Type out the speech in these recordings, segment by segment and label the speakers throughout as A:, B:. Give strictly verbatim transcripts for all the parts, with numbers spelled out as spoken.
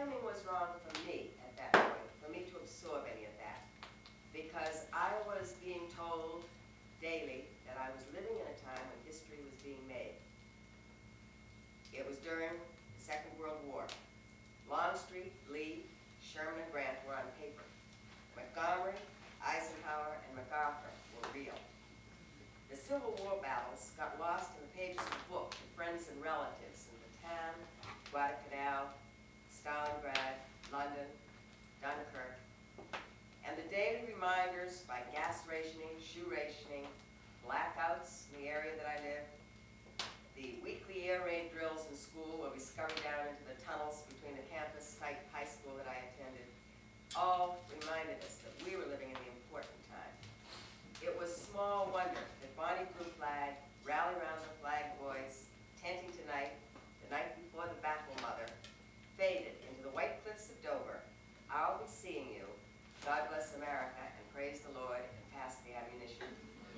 A: timing was wrong for me at that point, for me to absorb any of that, because I was being told daily that I was living in a time when history was being made. It was during the Second World War. Longstreet, Lee, Sherman, and Grant were on paper. Montgomery, Eisenhower, and MacArthur were real. The Civil War battles got lost in the pages of the book to friends and relatives in Bataan, Guadalcanal, Stalingrad, London, Dunkirk, and the daily reminders by gas rationing, shoe rationing, blackouts in the area that I lived, the weekly air raid drills in school where we scurried down into the tunnels between the campus-type high school that I attended, all reminded us that we were living in the important time. It was small wonder that Bonnie Blue Flag, Rally Round the Flag Boys, Tenting Tonight, the night before the Battle Mother, faded into the white cliffs of Dover. I'll be seeing you. God bless America, and praise the Lord, and pass the ammunition.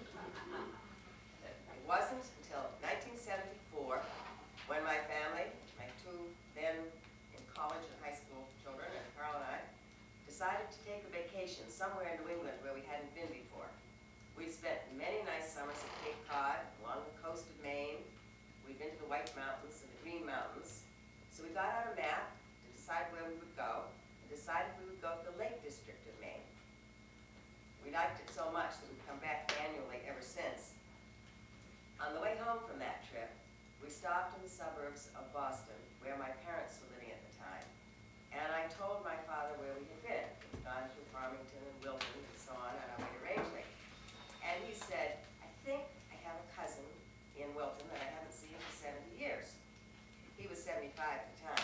A: It wasn't until nineteen seventy-four when my family, my two then in college and high school children, and Carl and I, decided to take a vacation somewhere in New England where we hadn't been before. We spent many nice summers at Cape Cod, along the coast of Maine. We'd been to the White Mountains and the Green Mountains. So we got out a map to decide where we would go, and decided we would go to the Lake District of Maine. We liked it so much that we've come back annually ever since. On the way home from that trip, we stopped in the suburbs of Boston, where my parents were living at the time. And I told my father where we had been. We'd gone through Farmington and Wilton and so on on our way to Rangeley. And he said, I think I have a cousin in Wilton that I haven't seen for seventy years. He was seventy-five at the time.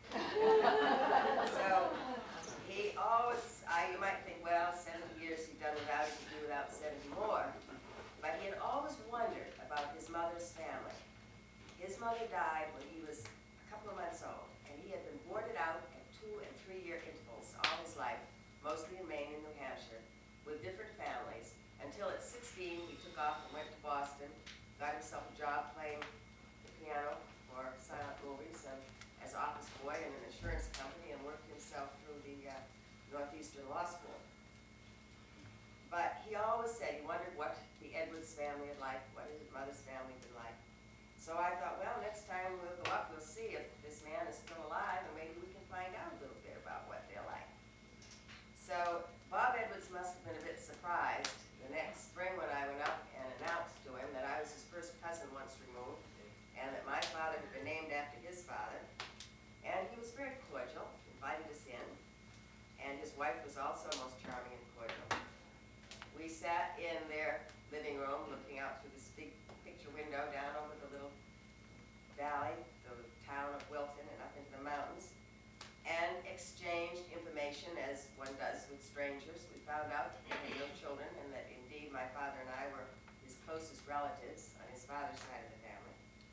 A: So he always, I, you might think, well, seventy years he'd done without, he could do without seventy more. But he had always wondered about his mother's family. His mother died when he was a couple of months old, and he had been boarded out at two and three year intervals all his life, mostly in Maine and New Hampshire, with different families, until at sixteen he took off and went to Boston, got himself a job playing the piano for silent movies and as office boy in an insurance company, and worked himself through the uh, Northeastern Law School. But he always said he wondered what the Edwards family had liked, what his mother's family been like. So I thought, well, next time we'll go up, we'll see if this man is still alive, and maybe we can find out a little bit about what they're like. So Bob Edwards must have been a bit surprised the next spring when I went up and announced to him that I was his first cousin once removed, and that my father had been named after his father. And he was very cordial, invited us in, and his wife was also most charming and cordial. We sat in their living room looking out through this big picture window down over the little valley, the town of Wilton, and up into the mountains, and exchanged information as one does with strangers. We found out that he had no children, and that indeed my father and I were his closest relatives on his father's side of the family.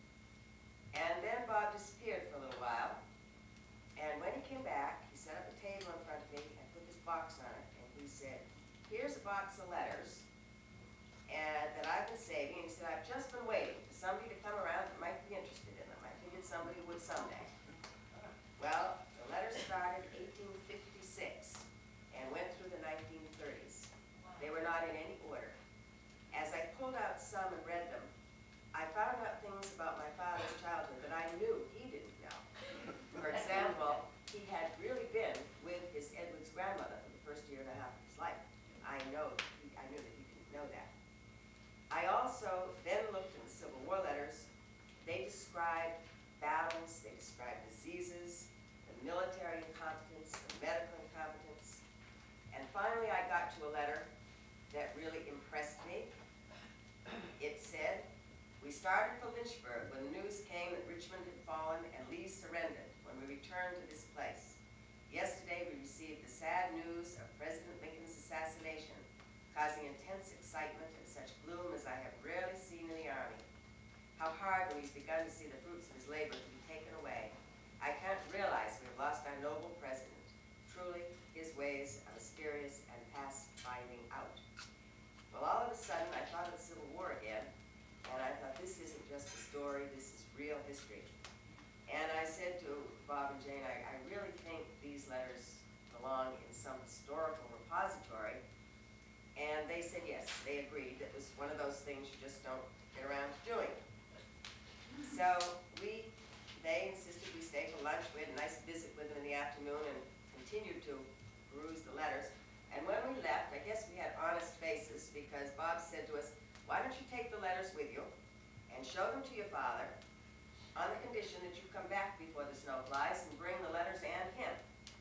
A: And then Bob disappeared for a little while, and when he came back, he set up a table in front of me and put this box on it, and he said, here's a box of letters and that I've been saving, and he said, I've just been waiting for somebody to come around that might be interested in them. I figured somebody would someday. Well, the letters started eighteen fifty-six and went through the nineteen thirties. They were not in any order. As I pulled out some and read them, I found out things about my father's childhood that I knew he didn't know. For example, he had really been with his Edwards grandmother for the first year and a half of his life. I know, he, I knew that he didn't know that. I also then looked in the Civil War letters. They described battles, they described diseases, the military incompetence, the medical incompetence. And finally I got to a letter that really impressed me. It said, we started for Lynchburg when the news came that Richmond had fallen and Lee surrendered when we returned to this place. Yesterday we received the sad news of President Lincoln's assassination, causing intense excitement and such gloom as I have rarely seen in the Army. How hard when he's begun to see the fruits of his labor to be taken away. I can't realize we have lost our noble president. Truly, his ways are mysterious and past finding out. Well, all of a sudden, I thought of the Civil War again, and I thought, this isn't just a story, this is real history. And I said to Bob and Jane, I, I really think these they agreed. It was one of those things you just don't get around to doing. So we, they insisted we stay for lunch. We had a nice visit with them in the afternoon and continued to peruse the letters. And when we left, I guess we had honest faces because Bob said to us, why don't you take the letters with you and show them to your father on the condition that you come back before the snow flies and bring the letters and him.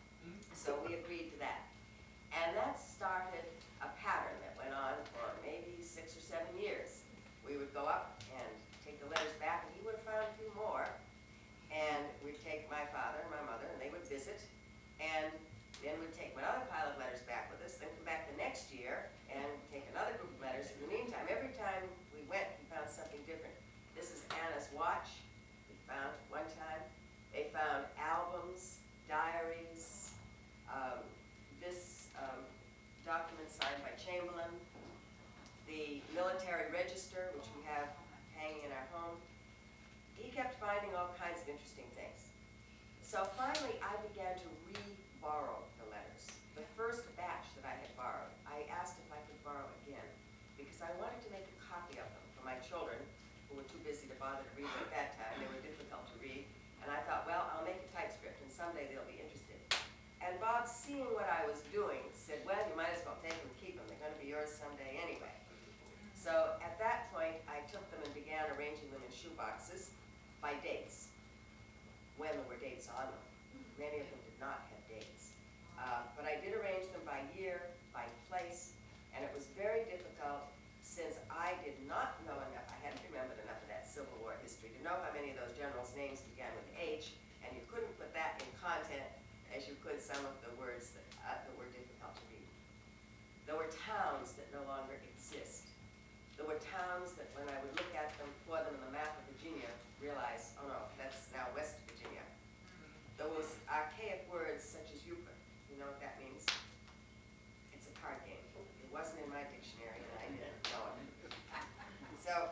A: So we agreed to that. And that started a pattern that went on for maybe six or seven years. We would go up and take the letters back, and he would have found a few more. And we'd take my father and my mother, and they would visit. And then we'd take another pile of letters back with us, then come back the next year and take another group of letters. In the meantime, every time we went, we found something different. This is Anna's watch. We found one time. They found albums, diaries, um, this um, document signed by Chamberlain, the military register, which we have hanging in our home. He kept finding all kinds of interesting things. So finally, I began to re-borrow the letters. The first batch that I had borrowed, I asked if I could borrow again, because I wanted to make a copy of them for my children, who were too busy to bother to read them at that time. They were difficult to read. And I thought, well, I'll make a typescript, and someday they'll be interested. And Bob, seeing what I was doing, said, well, you might as well take them and keep them. They're going to be yours someday anyway. So at that point, I took them and began arranging them in shoe boxes by dates, when there were dates on them. Many of them did not have dates. Uh, but I did arrange them by year, by place, and it was very difficult since I did not know enough, I hadn't remembered enough of that Civil War history to know how many of those generals' names began with H, and you couldn't put that in content as you could some of the words that, uh, that were difficult to read. There were towns that no longer exist. There were towns that when I would look at them, for them in the map of Virginia, realize, oh no, that's now West Virginia. There was archaic words such as Euclid. You know what that means? It's a card game. It wasn't in my dictionary and I didn't know it. So,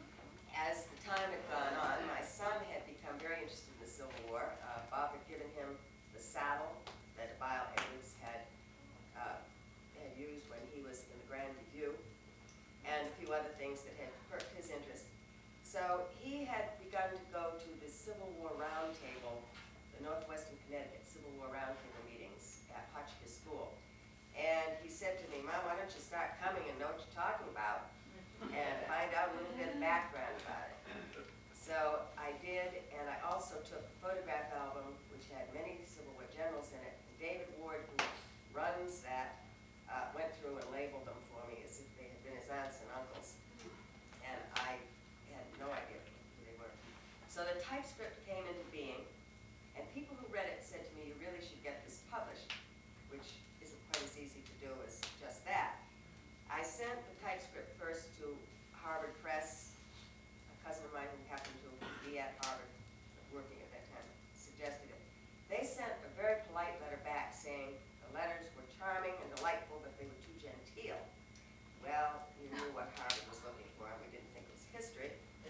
A: as the time had gone on, my son had become very interested in the Civil War. Uh, Bob had given him the saddle that Abile Edwards had, uh, had used when he was in the Grand Review, and a few other things that had perked his interest. So he had begun to go to the Civil War Roundtable, the Northwestern Connecticut Civil War Roundtable meetings at Hotchkiss School. And he said to me, Mom, why don't you start coming and know what you're talking about and find out a little bit of background about it. So I did, and I also took a photograph album which had many Civil War generals in it. And David Ward, who runs that, uh, went through and labeled them for me as if they had been his aunts and uncles. And I had no idea who they were. So the typescript came into being, and people who read it said to me, you really should get this published, which isn't quite as easy to do as just that. I sent the typescript first to Harvard Press. A cousin of mine who happened to be at Harvard, working at that time, suggested it. They sent a very polite letter back saying the letters were charming and delightful, but they were too genteel. Well, we knew what Harvard was looking for, and we didn't think it was history.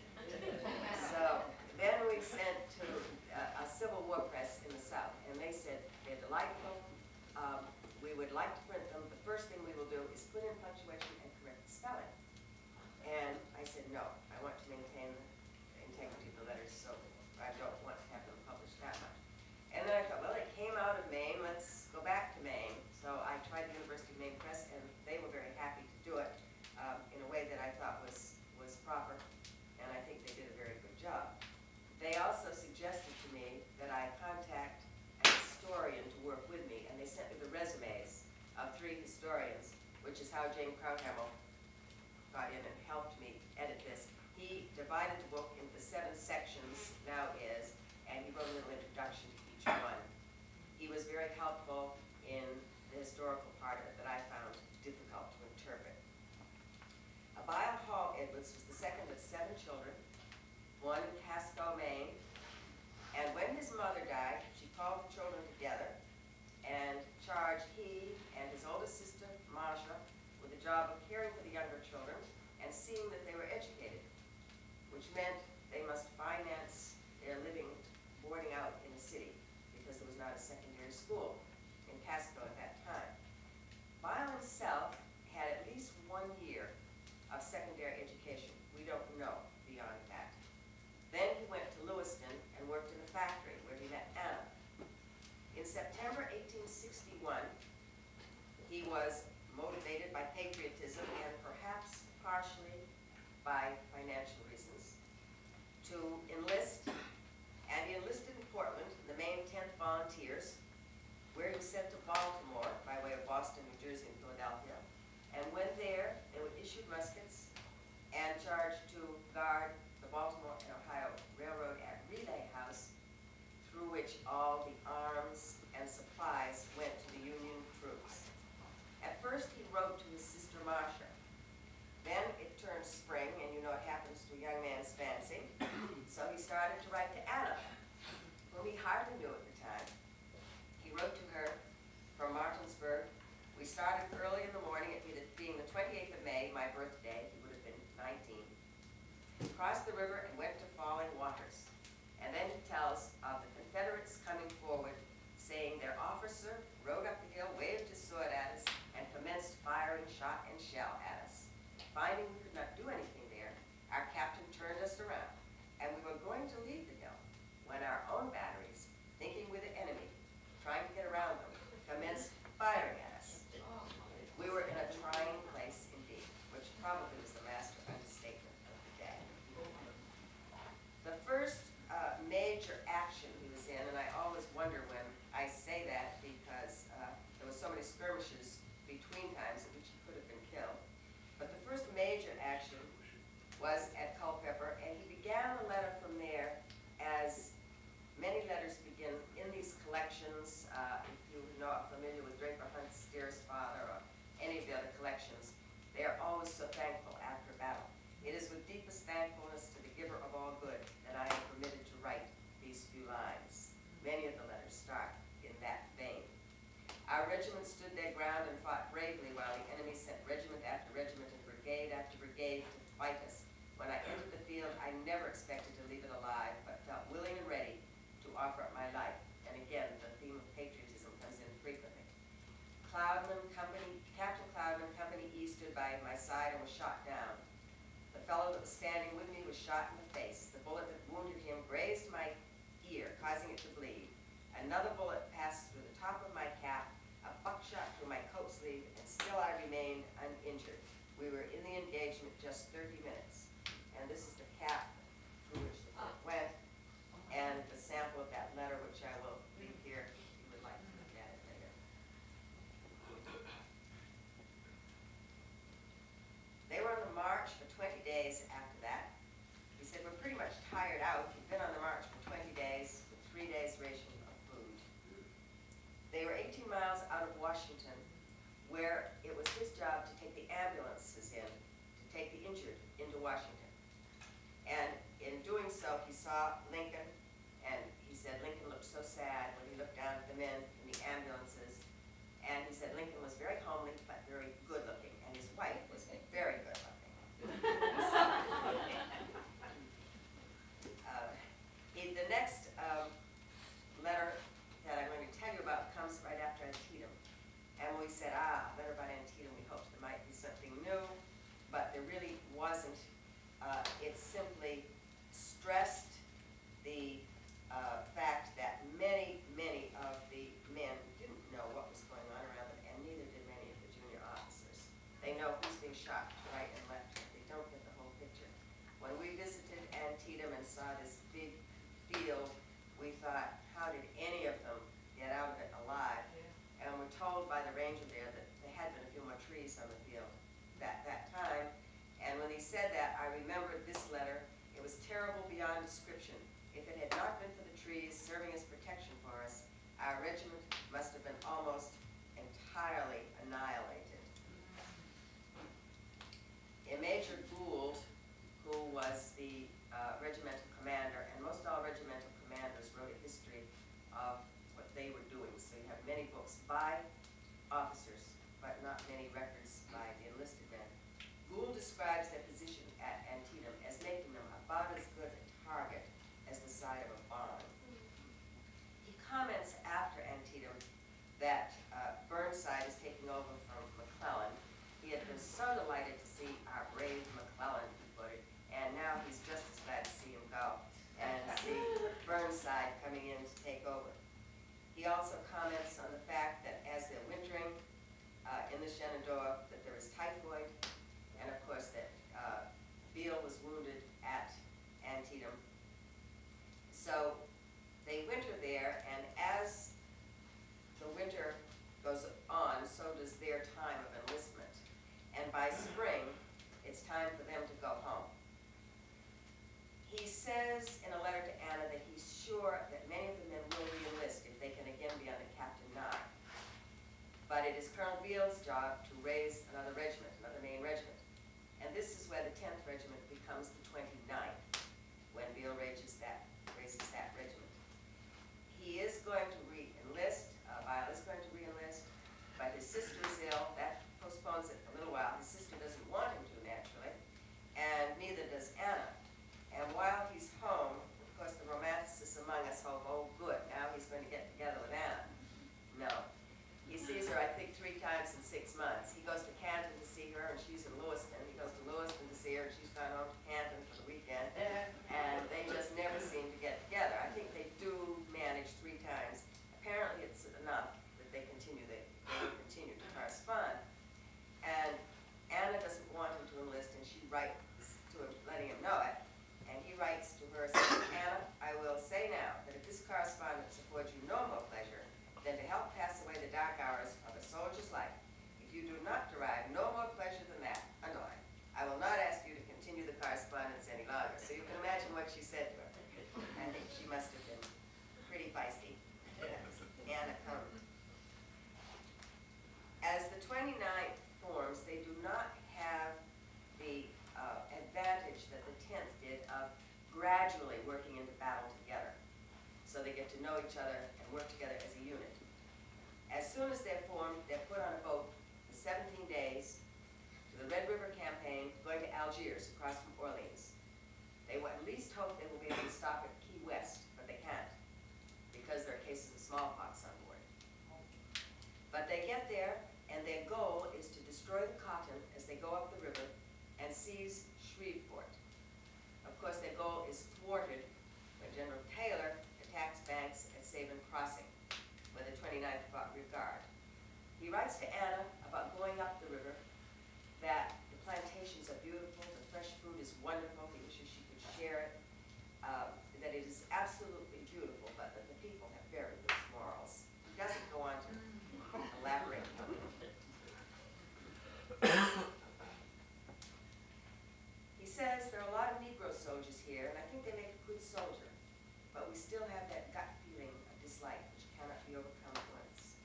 A: So then we sent to uh, a Civil War press in the South, and they said they're delightful. Um, we would like to print them. The first thing we will do is put in punctuation and correct the spelling. And I said, no, I want to maintain the integrity of the letters, so I don't want to have them published that much. And then I thought, well, it came out of Maine, let's go back to Maine. So I tried the University of Maine Press, and they were very happy to do it um, in a way that I thought was, was proper, and I think they did a very good job. They also suggested to me that I contact an historian to work with me, and they sent me the resumes of three historians, which is how Jane Krauthamel got in and helped me edit this. He divided the book into seven sections, now is, and he wrote a little introduction to each one. He was very helpful in the historical part of it that I found difficult to interpret. Abile Hall Edwards was the second of seven children, born in Casco, Maine, and when his mother died, she called the children together and charged he and his oldest sister, Marcia, with the job of caring for the younger children and seeing that they were educated, which meant they must finance their living boarding out in the city because there was not a secondary school in Casco at that time. Bile himself had at least one year sixty-one, he was motivated by patriotism and perhaps partially by financial reasons to enlist, and he enlisted in Portland in the Maine tenth Volunteers, where he was sent to Baltimore by way of Boston, New Jersey, and Philadelphia. And when there, they were issued muskets and charged to guard the Baltimore and Ohio Railroad at Relay House, through which all the arms and supplies went to the Union troops. At first, he wrote to his sister Marcia. Then it turned spring, and you know it happens to a young man's fancy. So he started to write to Anna, whom he hardly knew at the time. He wrote to her from Martinsburg. We started early in the morning, it being the twenty-eighth of May, my birthday. He would have been nineteen. He crossed the river and went to Falling Waters. And then he tells of the Confederates coming forward, saying their officer rode up the hill, waved his sword at us, and commenced firing shot and shell at us. Finding we could not do anything there, our captain turned us around, and we were going to leave the hill when our own batteries, thinking we're the enemy, trying to get around them, commenced firing at us. We were in a trying place indeed, which probably was the master understatement of the day. The first uh, major action he was in, and I always wonder when I say that because uh, there were so many skirmishes between times at which he could have been killed. But the first major action was at Culpeper, and he began the letter from there as many letters begin in these collections. Uh, if you know, are familiar with Draper Hunt's Dearest Father or any of the other collections, they are always so thankful after battle. It is with deepest thankfulness to the giver of all good that I am permitted to write these few lines. Many of the letters start in that vein. Our regiment stood their ground and fought bravely while the enemy sent regiment after regiment and brigade after brigade to fight us. When I entered the field, I never expected to leave it alive, but felt willing and ready to offer up my life. And again, the theme of patriotism comes in frequently. Cloudman Company, Captain Cloudman, Company E, stood by my side and was shot down. The fellow that was standing with me was shot in the face. The bullet that wounded him grazed my ear, causing it to bleed. Another bullet passed through the top of my cap, a buckshot through my coat sleeve, and still I remained uninjured. We were in the engagement just thirty minutes. And this is the cap through which the bullet went, and the sample of that letter, which I will leave here if you would like to look at it later. They were on the march for twenty days after that. He said, we're pretty much tired out. We've been on the march for twenty days with three days' ration of food. They were eighteen miles out of Washington, where it was his job to take the ambulances in, to take the injured into Washington. And in doing so, he saw Lincoln, and he said Lincoln looked so sad when he looked down at the men in the ambulances. And he said Lincoln was very homely, but very good looking, and his wife was very good looking. So, uh, he, the next um, letter that I'm going to tell you about comes right after Antietam. And we said, ah, letter about Antietam, we hoped there might be something new, but there really wasn't. Uh, it simply stressed the uh, fact that many, many of the men didn't know what was going on around them, and neither did many of the junior officers. They know who's being shot to right and left, but they don't get the whole picture. When we visited Antietam and saw this big field, we thought, how did any of them get out of it alive? And we're told by the ranger there that there had been a few more trees on the field at that time. And when he said that, I remembered this letter. It was terrible beyond description. If it had not been for the trees serving as protection for us, our regiment must have been almost entirely annihilated. A Major Gould, who was the uh, regimental commander, and most all regimental commanders wrote a history of what they were doing. So you have many books by officers, but not many records by the enlisted men. Gould describes their position at Antietam as making them about as good a target as the side of a barn. He comments after Antietam that uh, Burnside is taking over from McClellan. He had been so delighted to see our brave McClellan, he put it, and now he's just as glad to see him go and see Burnside coming in to take over. He also comments comments on the fact that as they're wintering uh, in the Shenandoah, that there is typhoid, and of course that uh, Beale was wounded at Antietam. So they winter there, and as the winter goes on, so does their time of enlistment. And by spring, it's time for them to go home. He says in a letter to Anna that he's sure that many of the men will re-enlist if they can again be under Captain Nye. But it is Colonel Beale's job to raise another regiment, another Maine regiment. And this is where the tenth Regiment becomes the twenty-ninth, when Beale raises that, raises that regiment. He is going to re-enlist, uh, Beale is going to re-enlist, but his sister is ill. That postpones it a little while. His sister doesn't want him to, naturally, and neither does Anna. And while he's home, of course, the romanticists among us hope, oh, good, now he's going to get together with Anna. No. He sees her, I think, three times in six months. He goes to Canton to see her, and she's in Lewiston. He goes to Lewiston to see her, and she's gone home to Canton for the weekend. And they just never seem to get together. I think they do manage three times. Apparently, it's enough that they continue, they, they continue to correspond. And Anna doesn't want him to enlist, and she writes to him, letting him know it. And he writes to her, saying, Anna, I will say now that if this correspondence affords you no more pleasure than to help pass away the dark hours of a soldier's life, if you do not derive no more pleasure than that, underline, I will not ask you to continue the correspondence any longer. So you can imagine what she said to her. I think she must have been pretty feisty. Anna comes. As the twenty-ninth forms, they do not have the uh, advantage that the tenth did of gradually working into battle together. So they get to know each other and work together as a unit. As soon as they're formed, they're put on a boat for seventeen days to the Red River Campaign, going to Algiers, across from Orleans. They will at least hope they will be able to stop at Key West, but they can't, because there are cases of smallpox on board. But they get there, and their goal is to destroy the cotton as they go up the river and seize Shreveport. Of course, their goal is thwarted when General Taylor attacks Banks at Sabin Crossing, where the twenty-ninth fought rear guard. He writes to Anna about going up the river, that the plantations are beautiful, the fresh fruit is wonderful, he wishes she could share it, uh, that it is absolutely beautiful, but that the people have very loose morals. He doesn't go on to elaborate on it. He says there are a lot of Negro soldiers here, and I think they make a good soldier, but we still have that gut feeling of dislike which cannot be overcome at once.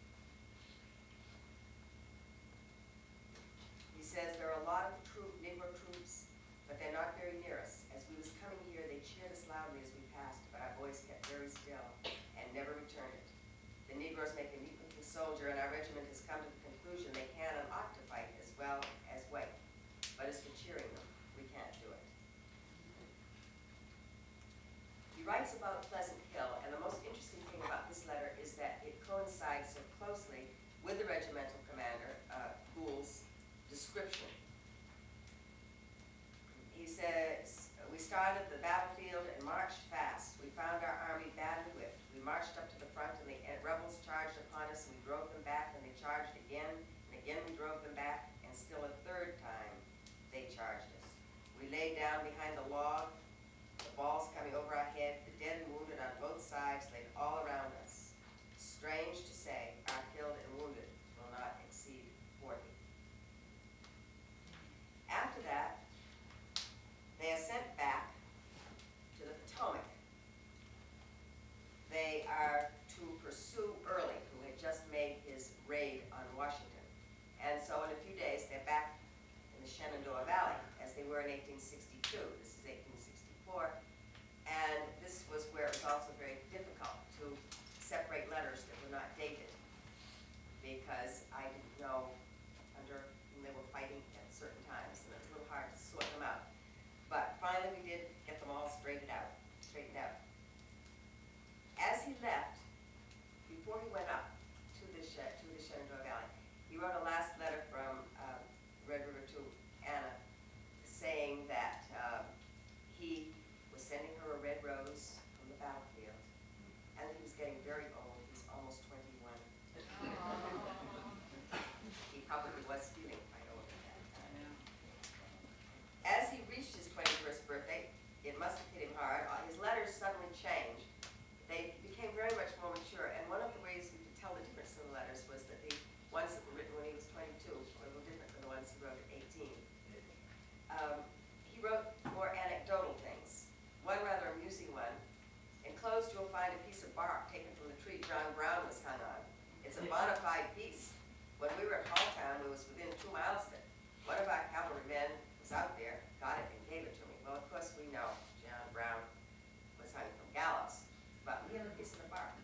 A: He says there are a lot of troop, Negro troops, but they're not very near us. As we was coming here, they cheered us loudly as we passed, but our boys kept very still and never returned it. The Negroes make a neat-looking soldier, and our regiment has come to the conclusion they can and ought to fight as well as white. But as for cheering them, we can't do it. He writes about Pleasant Hill, and the most interesting thing about this letter is that it coincides so closely with the regimental commander, uh, Gould's description. He says, we started the battlefield and marched fast. We found our army badly whipped. We marched up to the front, and the rebels charged upon us, and we drove them back, and they charged again, and again we drove them back, and still a third time they charged us. We lay down behind the log, the balls coming over our head, the dead and wounded on both sides laid all around us. Strange to say, our killed and wounded will not exceed forty. After that, they are sent back to the Potomac. They are to pursue Early, who had just made his raid on Washington. And so in a few days, they're back in the Shenandoah Valley, as they were in eighteen sixty-two. This is eighteen sixty-four. And this was where it was also very difficult to separate letters that were not unified piece. When we were at Halltown, it was within two miles of it. One of our cavalrymen was out there, got it, and gave it to me. Well, of course, we know John Brown was hung from gallows, but we have a piece of the bark.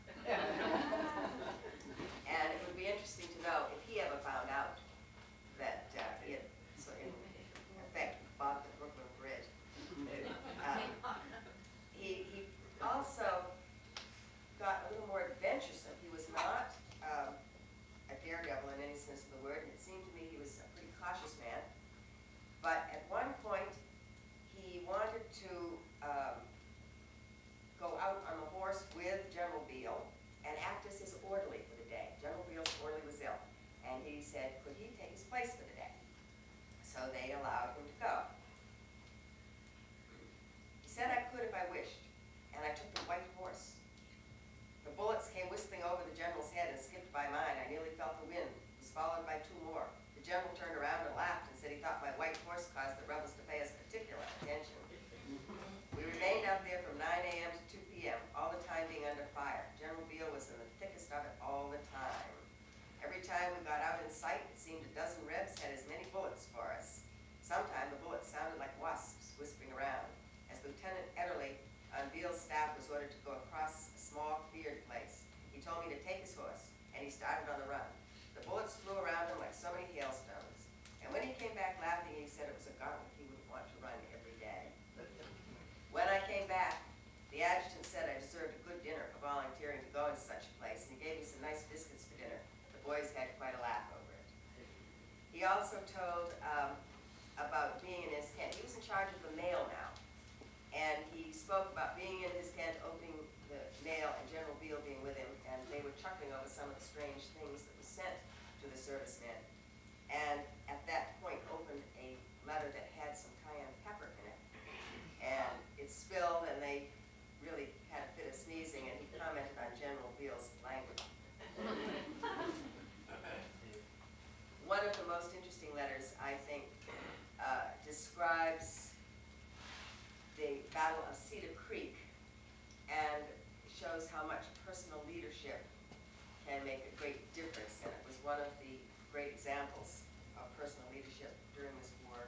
A: And it would be interesting to know if he ever found out that uh, he had, so in effect, bought the Brooklyn Bridge. Um, he, he also got a little more adventuresome. He was not um, a daredevil in any sense of the word, and it seemed to me he was a pretty cautious man. But at one point, he wanted to um, go out on the horse with General Beale and act as his orderly for the day. General Beale's orderly was ill, and he said, could he take his place for the day? So they allowed him to go. He said I could if I wished, and I took the white horse. The bullets came whistling over the general's head and skipped by mine. I nearly felt the wind. It was followed by two more. The general turned around and laughed and said he thought my white horse caused the rebels to pay us particular attention. We remained out there from nine A M to two P M, all the time being under fire. General Beale was in the thickest of it all the time. Every time we got out in sight, it seemed a dozen Rebs had as many bullets for us. Sometimes the bullets sounded like wasps whispering around. As Lieutenant Ederle on Beale's staff was ordered to go across a small cleared place, he told me to take his horse, and he started on the run. The bullets flew around him like so many hailstones. And when he came back laughing, he said it was a gauntlet he wouldn't want to run every day. When I came back, the adjutant said I deserved a good dinner for volunteering to go into such a place, and he gave me some nice biscuits for dinner. The boys had quite a laugh over it. He also told um, about being in his tent. He was in charge of the mail now, and he spoke about being in his tent, opening the mail, and General Beale being with him, and they were chuckling over some of the strange things that were sent to the servicemen. And at that point opened a letter that had some cayenne pepper in it. And it spilled, and they really had a fit of sneezing, and he commented on General Beale's language. One of the most interesting letters, I think, uh, describes the Battle of Cedar Creek and shows how much personal leadership can make a great difference, and it was one of the great examples of personal leadership during this war.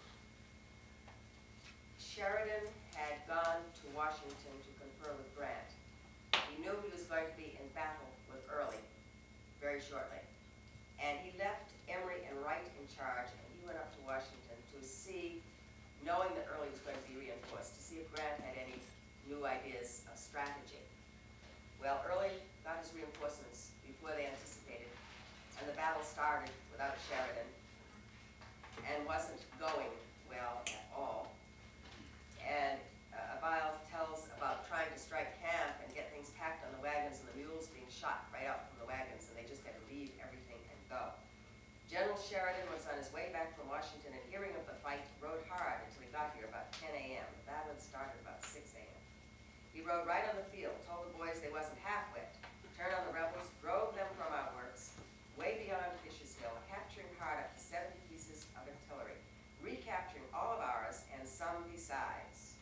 A: Sheridan had gone to Washington to confer with Grant. He knew he was going to be in battle with Early very shortly. And he left Emory and Wright in charge, and he went up to Washington to see, knowing that Early was going to be reinforced, to see if Grant had any new ideas of strategy. Well, Early got his reinforcements before they anticipated, and the battle started without Sheridan and wasn't going well at all. And uh, Abile tells about trying to strike camp and get things packed on the wagons, and the mules being shot right out from the wagons, and they just had to leave everything and go. General Sheridan was on his way back from Washington, and hearing of the fight, rode hard until he got here about ten A M The battle had started about six A M He rode right on the field, told the boys they wasn't half wet, turned on the rebels, drove them from our works, way beyond Fisher's Hill, capturing hard up to seventy pieces of artillery, recapturing all of ours and some besides.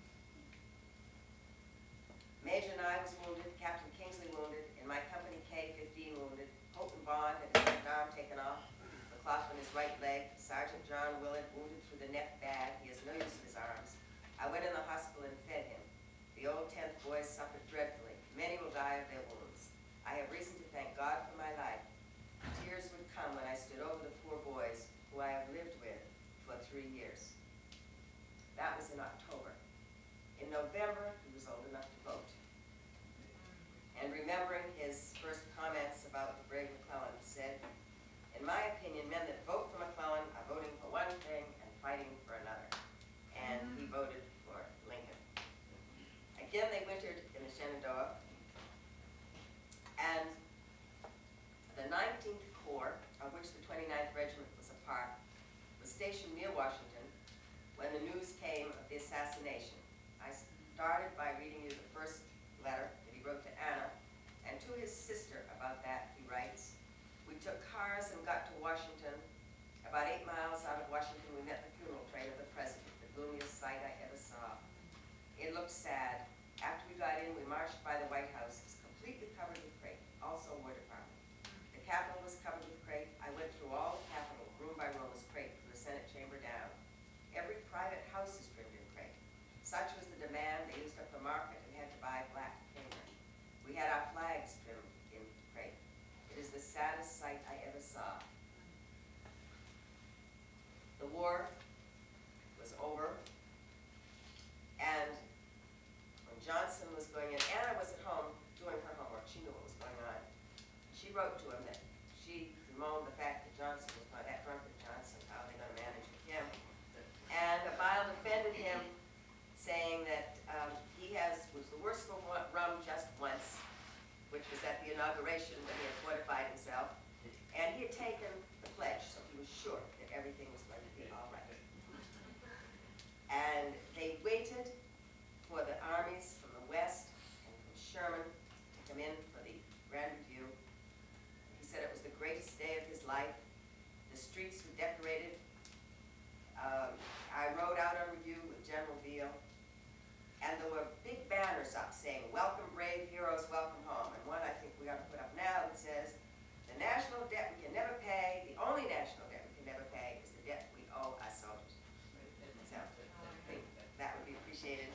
A: Major Nye was wounded, Captain Kingsley wounded, in my company K fifteen wounded, Houghton Bond had his left arm taken off, McLaughlin his right leg, Sergeant John Willett wounded through the neck bad, he has no use of his arms. I went in the hospital and fed him. The old tenth boys suffered dreadfully. Many will die of their wounds. I have reason to thank God for my life. Tears would come when I stood over the poor boys who I have lived with for three years. That was in October. In November, he was old enough to vote. And remembering his first comments about the brave McClellan, said, in my opinion, men that vote for McClellan are voting for one thing and fighting for another. And he voted for Lincoln. Again, they wintered in the Shenandoah, and the nineteenth Corps, of which the twenty-ninth Regiment was a part, was stationed near Washington when the news came of the assassination. I started by reading you the first letter that he wrote to Anna, and to his sister about that he writes, we took cars and got to Washington. About eight miles out of Washington, we met the funeral train of the president, the gloomiest sight I ever saw. It looked sad. After we got in, we marched by the White House. It was completely covered with crape, also War Department. The Capitol Such was the demand, they used up the market and had to buy black paper. We had our flags trimmed in crepe. It is the saddest sight I ever saw. The war was over, and when Johnson was going in, Anna was at home doing her homework. She knew what was going on. She wrote to him that she bemoaned the fact that Johnson was going, that drunken Johnson, how are they going to manage with him? And Abile defended him, saying that um, he has was the worst for rum just once, which was at the inauguration when he had fortified himself, and he had taken the pledge, so he was sure that everything was going to be all right. And they waited for the armies from the west and from Sherman to come in for the grand review. He said it was the greatest day of his life. The streets were decorated. Um, I rode out on review with General Beale, and there were big banners up saying, "Welcome, brave heroes, welcome home." And one I think we ought to put up now that says, "The national debt we can never pay, the only national debt we can never pay is the debt we owe our soldiers." So I think that would be appreciated.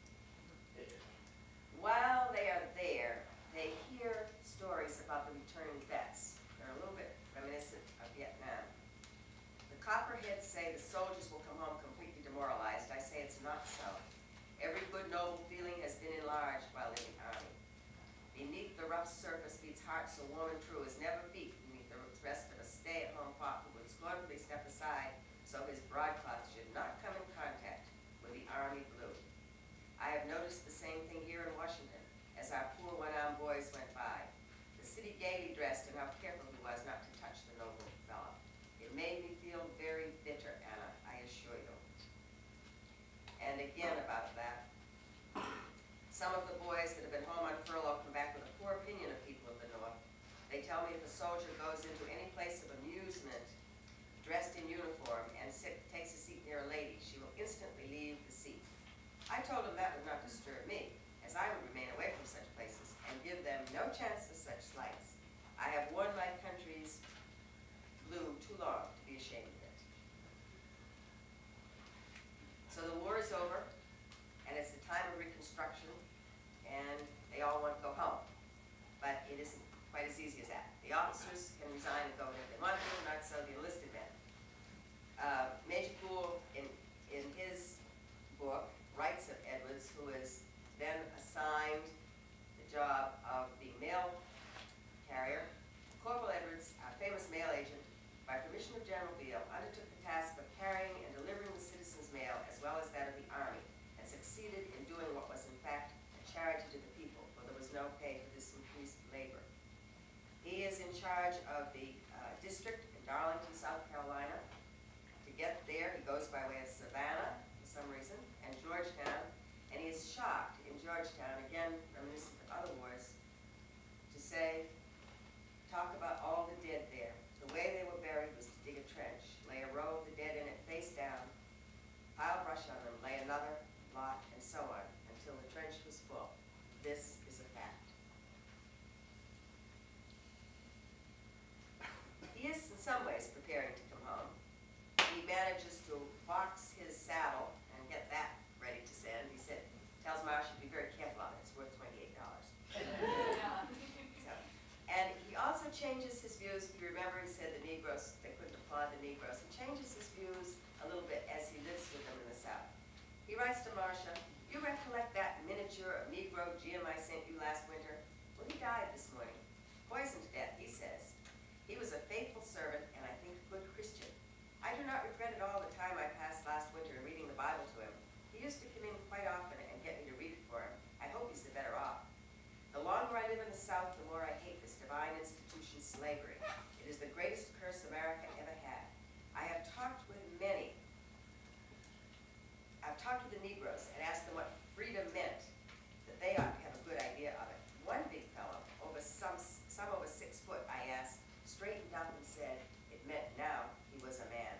A: While they are there, they hear stories about the returning vets. They're a little bit reminiscent of Vietnam. The Copperheads say the soldiers will come home completely demoralized. I say it's not so. Every good, noble feeling has been enlarged while in the Army. Beneath the rough surface beats heart so warm and true as never beat beneath the rest of a stay-at-home fop who would scornfully step aside so his broadcloth should not come in contact with the Army blue. I have noticed the same thing here in Washington as our poor one-armed boys went by. The city gaily dressed, and how careful he was not to touch the noble fellow. It made me feel very bitter, Anna, I assure you. And again about that, some of the boys that have been home on furlough come back with a poor opinion of people of the North. They tell me if a soldier goes into any place of amusement, dressed in uniform, and sit, takes a seat near a lady, she will instantly leave the seat. I told them that would not disturb me, as I would remain away from such places and give them no chance for such slights. I have worn my country's blue too long to be ashamed of it. So the war is over, and it's the time of Reconstruction, and they all want to go home. But it isn't quite as easy as that. The officers can resign and go whenever they want to, not so the enlisted men. Uh, Major Gould, in, in his book, writes of Edwards, who is then assigned the job of the mail carrier. Corporal Edwards, our famous mail agent, by permission of General Beale, undertook the task of carrying and delivering the citizens' mail as well as that of the Army, and succeeded in doing what was in fact a charity to the people, for there was no pay for this increased labor. He is in charge of the uh, district in Darlington, South Carolina. To get there, he goes by way of Savannah, for some reason, and Georgetown, and he is shocked in Georgetown, again reminiscent of other wars, to say, talk about all the dead there. The way they were buried was to dig a trench, lay a row of the dead in it face down, pile brush on them, lay another lot, and so on, until the trench was full. This is a fact. He is in some ways preparing to come home. He manages to box his saddle and get that ready to send. He said, tells Marcia to be very careful on it. It's worth twenty-eight dollars. So, and he also changes his views. If you remember, he said the Negroes, they couldn't applaud the Negroes. He changes his views a little bit as he lives with them in the South. He writes to Marcia, "You recollect that miniature of Negro Jim I sent you last winter? Well, he died this morning. Poisoned to death," he says. "He was a faithful servant and I think a good Christian. I do not regret at all the time I passed last winter in reading the Bible to him. He used to come in quite often and get me to read it for him. I hope he's the better off. The longer I live in the South, the more I hate this divine institution, slavery. It is the greatest curse America ever had. I have talked with many. I've talked with the Negroes and asked them what freedom meant, that they ought to have a good idea of it. One big fellow, over some, some over six foot, I asked, straightened up and said it meant now he was a man."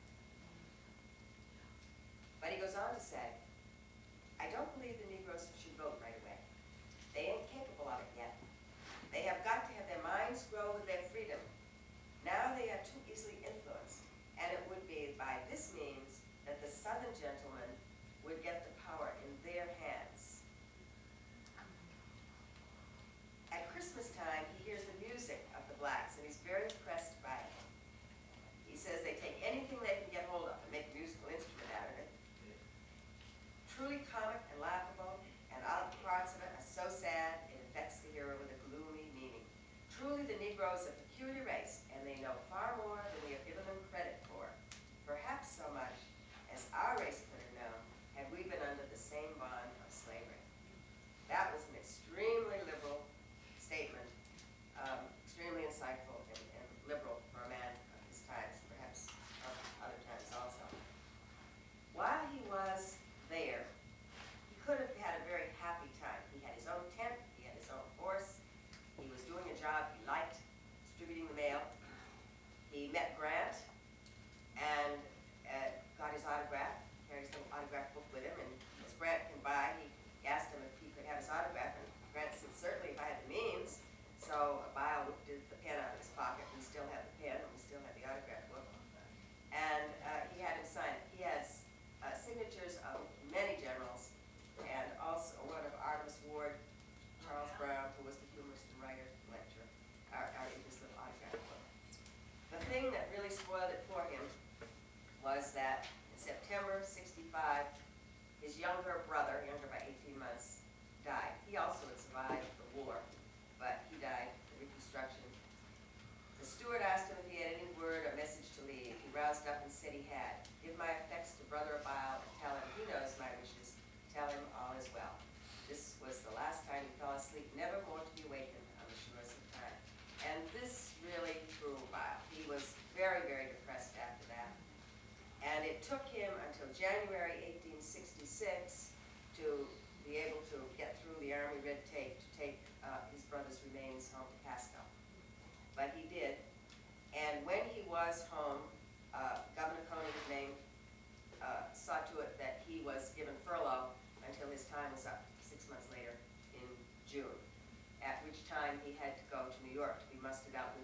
A: But he goes on to say, "I don't believe the Negroes should vote right away. They ain't capable of it yet. They have got to have their minds grow with their freedom. Now they are too easily influenced, and it would be by this means that the Southern gentleman would get the power in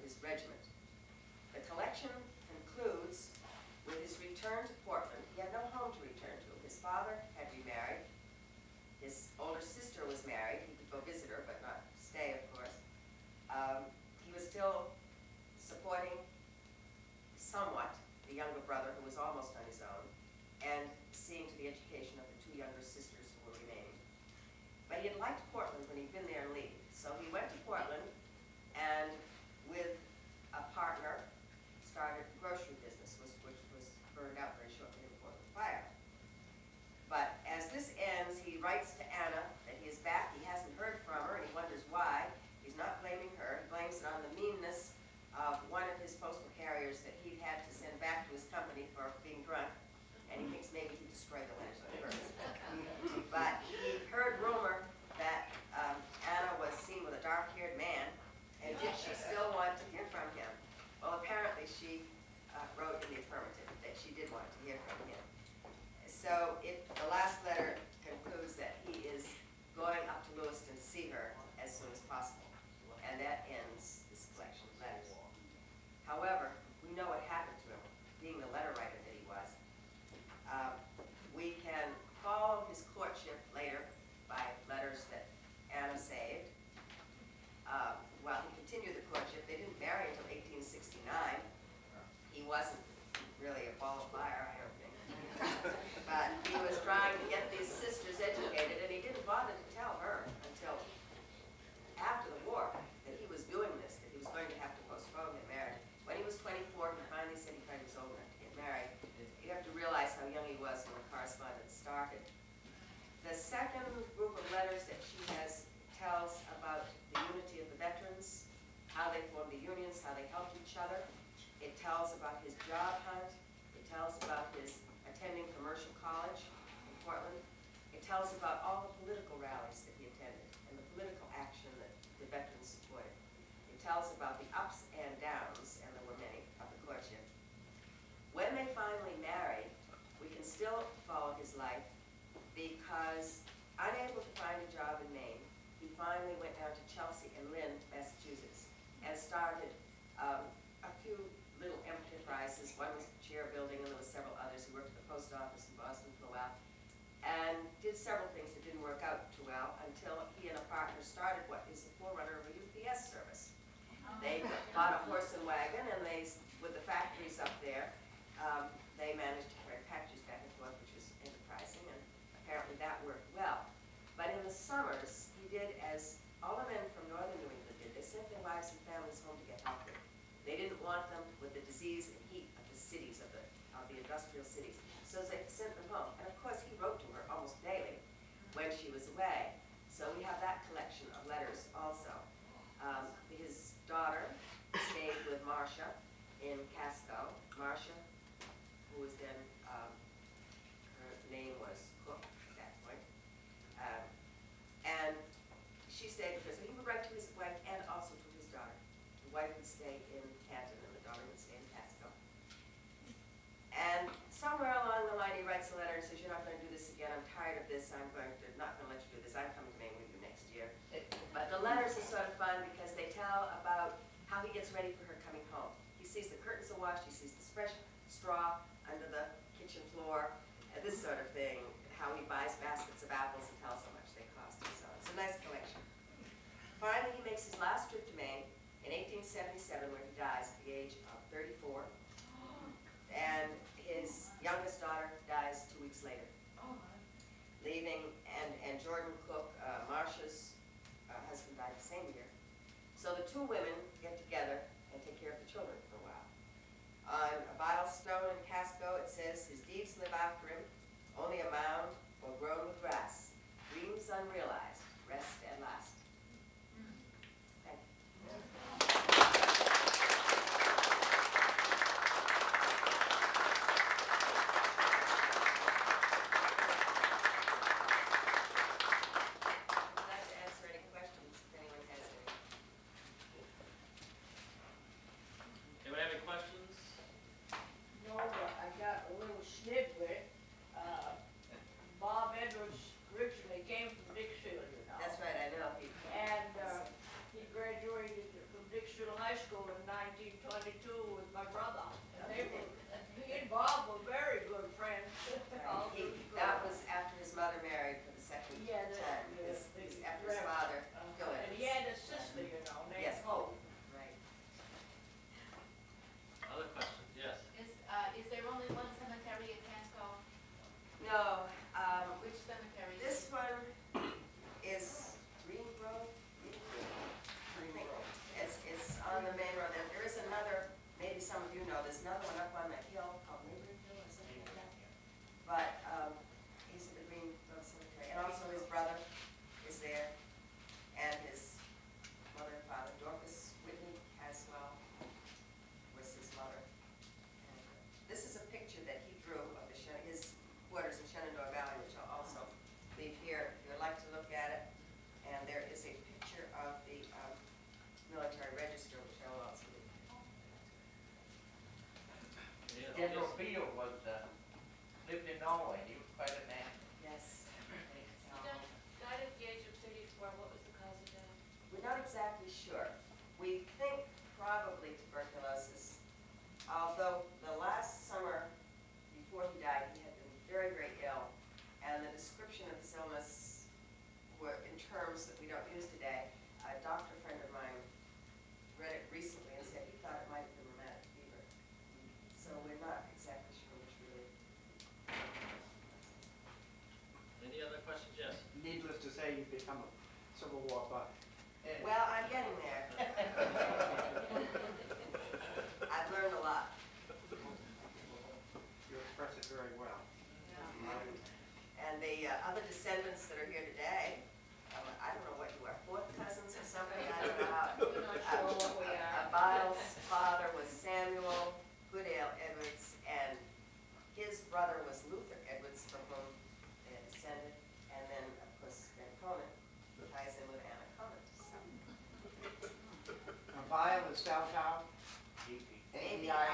A: with his regiment. The collection concludes with his return to Portland. He had no home to return to. His father had remarried. His older sister was married. He could go visit her, but not stay, of course. Um, he was still supporting somewhat the younger brother, who was almost on his own, and seeing to the education of the two younger sisters who were remaining. But he had liked Portland when he'd been there and leave. So he went to Portland and, with a partner, started a grocery business, which was burned out very shortly before the fire. But as this ends, he writes to Anna that he is back. He hasn't heard from her, and he wonders why. He's not blaming her. He blames it on the meanness of one of his postal carriers that he'd had to send back to his company for being drunk, and he thinks maybe he destroyed the letters on purpose. But he heard rumor that um, Anna was seen with a dark-haired man, and did she still want to hear from him? Well, apparently she uh, wrote in the affirmative that she did want to hear from him. So it, the last letter concludes that he is going up to Lewiston to see her as soon as possible. And that ends this collection of letters. However, we know what happened to him, being the letter writer that he was. Uh, we can follow his courtship later by letters that Anna saved. Uh, while he continued the courtship, they didn't marry until eighteen sixty-nine. He wasn't really a ball of fire, I don't think. But he was trying to get these sisters educated, and he didn't bother to tell her until after the war that he was doing this, that he was going to have to postpone their marriage. When he was twenty-four, he finally said he thought he was old enough to get married. You have to realize how young he was when the correspondence started. The second group of letters that she has tells about the unity of the veterans, how they formed the unions, how they helped each other. It tells about his job hunt. It tells about his attending commercial college in Portland. It tells about all the political rallies that he attended and the political action that the veterans supported. It tells about the ups and downs, and there were many, of the courtship. When they finally married, we can still follow his life because, unable to find a job in Maine, he finally went down to Chelsea and Lynn, Massachusetts, and started um, a few little enterprises. One was the chair building, and there were several others. He worked at the post office in Boston for a while, and did several things that didn't work out too well until he and a partner started what is the forerunner of a U P S service. They bought a horse and wagon, and they, with the factories up there, um, they managed to carry packages back and forth, which was enterprising, and apparently that worked well. But in the summers, he did as all the men from northern New England did. They sent their wives and families home to get healthy. They didn't want them with the disease and heat of the cities, of the, of the industrial cities. So they sent them home. And of course, he wrote to her almost daily when she was away. So we have that collection of letters also. Um, his daughter stayed with Marcia in Casco. Marcia, who was then, um, her name was Cook at that point. Um, and she stayed with her. So he would write to his wife and also to his daughter. The wife would stay in Canton, and the daughter would stay in Casco. And somewhere along the line, he writes a letter and says, "You're not going to do this again. I'm tired of this. I'm going to not going to let you do this. I'm coming to Maine with you next year." But the letters are sort of fun because they tell about how he gets ready for her coming home. He sees the curtains are washed. He sees the fresh straw under the kitchen floor, and this sort of thing. How he buys baskets of apples and tells how much they cost and so on. It's a nice collection. Finally, he makes his last trip to Maine in eighteen seventy-seven, where he dies at the age of thirty-four. And his youngest daughter dies two weeks later, leaving, and, and Jordan Cook, uh, Marcia's uh, husband, died the same year. So the two women get together and take care of the children for a while. On a milestone in Casco, it says, "His deeds live after him, only a mound or grown with grass. Dreams unrealized, rest at last." Thank you. I'd like to answer any questions if anyone has any. not exactly sure. We think probably tuberculosis, although the last summer before he died, he had been very, very ill, and the description of his illness were in terms that we don't use today. A doctor friend of mine read it recently and said he thought it might have been rheumatic fever. So we're not exactly sure which really.
B: Any other questions? Yes.
C: Needless to say, you've become a Civil War buff.
A: Well, I'm getting there. I've learned a lot.
C: You express it very well.
A: And the uh, other descendants that are here today, um, I don't know what you are, fourth cousins or something, I don't know how.
D: We're not sure what we are.
A: Uh, Biles' father was Samuel Goodale Edwards, and his brother was Luther Edwards, from whom they had descended. And then, of course, Van Conant ties in with Anna Conant. So.
C: Now, Bile is Salchow, A B I